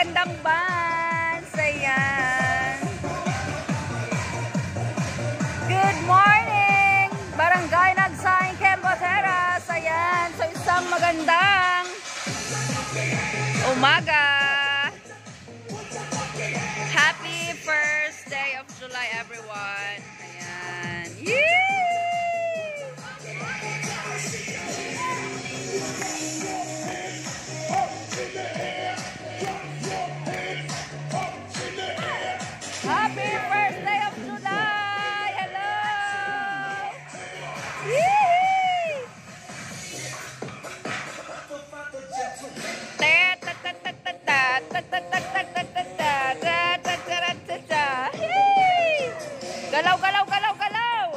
magandang bands. Ayan. Good morning! Barangay Nagsaing, Kembo Terrace. Ayan. So, isang magandang umaga. Happy first day of July, everyone. Ayan. Yee! Happy first day of July! Hello! Yee! Galaw, galaw, galaw, galaw!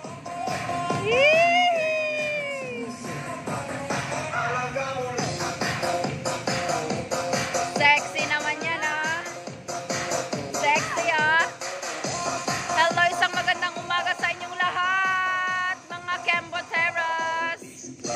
Yee! Sexy naman yan, ah! Sexy, ah! Hello, isang magandang umaga sa inyong lahat, mga Kembo Terrace.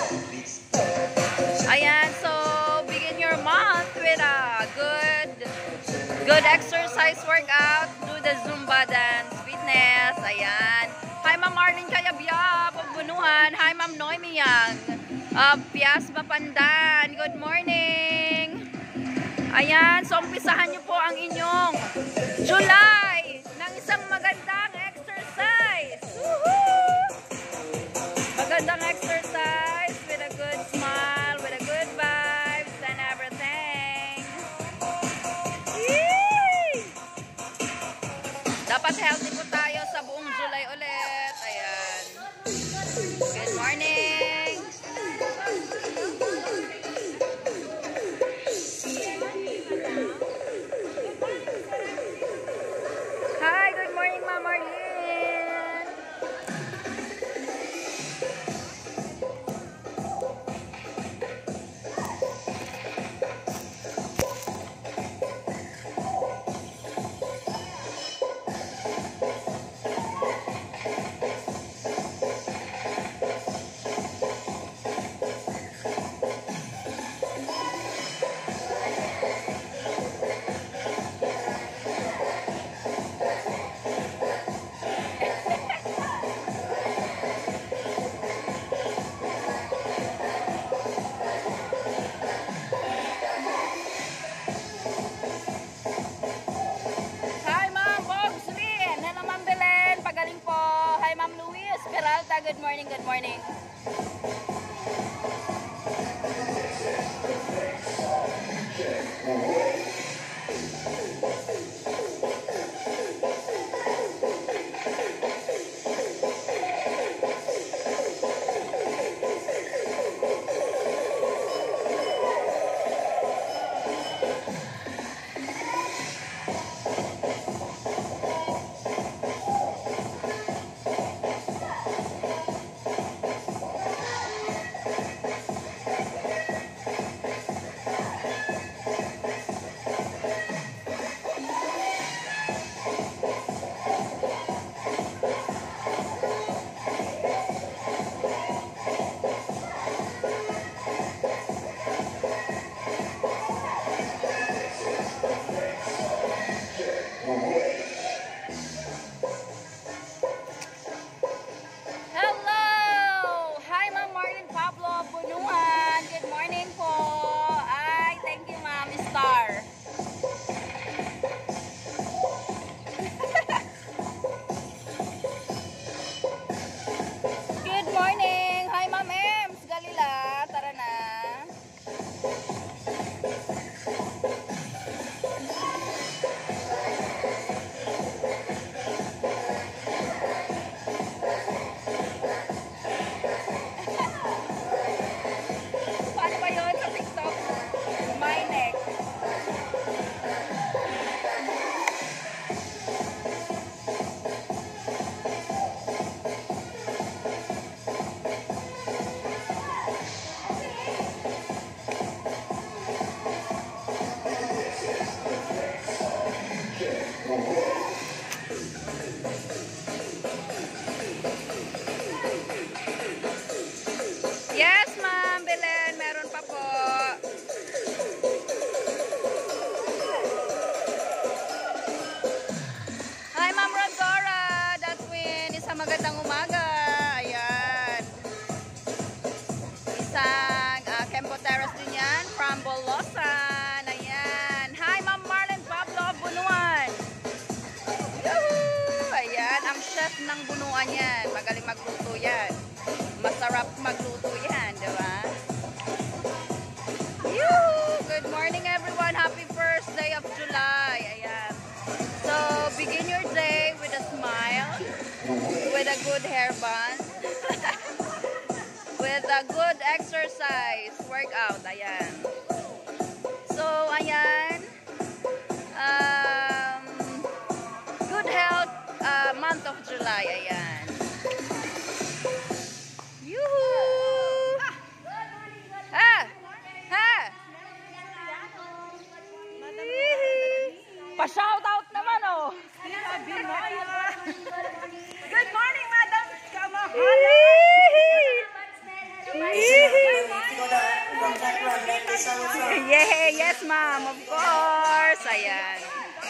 Ayan, so begin your month with a good exercise workout. Do the Zumba dance, fitness. Ayan. Hi, Ma'am Marlene Kayabya, Pagbunuhan. Hi, Ma'am Noemi Yang, Pias Mapandan. Good morning. Ayan, so umpisahan niyo po ang inyong July ng isang magandang exercise. Woohoo! Magandang exercise with a good smile, with a good vibes and everything. Yee! Dapat healthy po tayo sa buong July ulit. Ayan. Good morning. kumuha niyan. Magaling magluto yan. Masarap magluto yan, di ba? Good morning everyone. Happy first day of July. Ayan. So, begin your day with a smile, with a good hair bun, with a good exercise workout. Ayan. So, ayan. Good health month of July. Ayan. Yoo-hoo! Ha! Ha! Pa-shoutout naman, oh! Good morning, Madam Kamahala! Yeah, yes, ma'am. Of course. Ayan.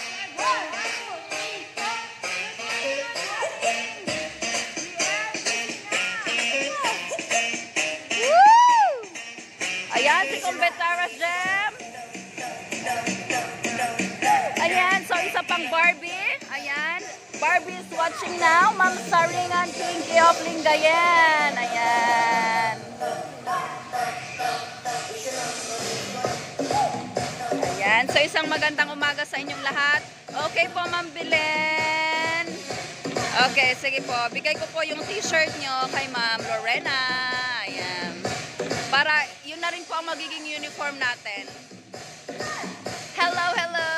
Woo! Ayan, si Kumbetaras Gem. Ayan, so isa pang Barbie. Ayan. Barbie is watching now. Ma'am Saringan Pinky of Lingayen. Ayan. Ayan. So isang magandang umaga sa inyong lahat. Okay po, Ma'am Bilen. Okay, sige po. Bigay ko po yung t-shirt nyo kay Ma'am Lorena. Ayan. Para yun na rin po ang magiging uniform natin. Hello, hello.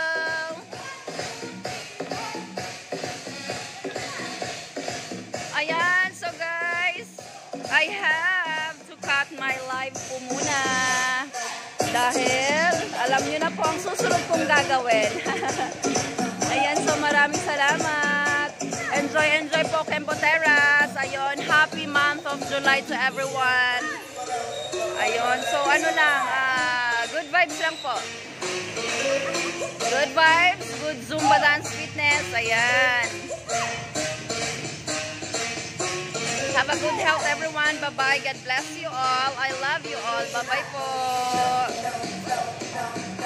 Ayan, so guys, I have to cut my live po muna. Dahil, alam nyo na po ang susunod kong gagawin. Ayan, so maraming salamat. Enjoy, enjoy po Kemboteras. Ayun, happy month of July to everyone. Ayun, so ano lang, good vibes lang po. Good vibes, good Zumba dance fitness. Ayan. Have a good health everyone. Bye-bye. God bless you all. I love you all. Bye-bye po.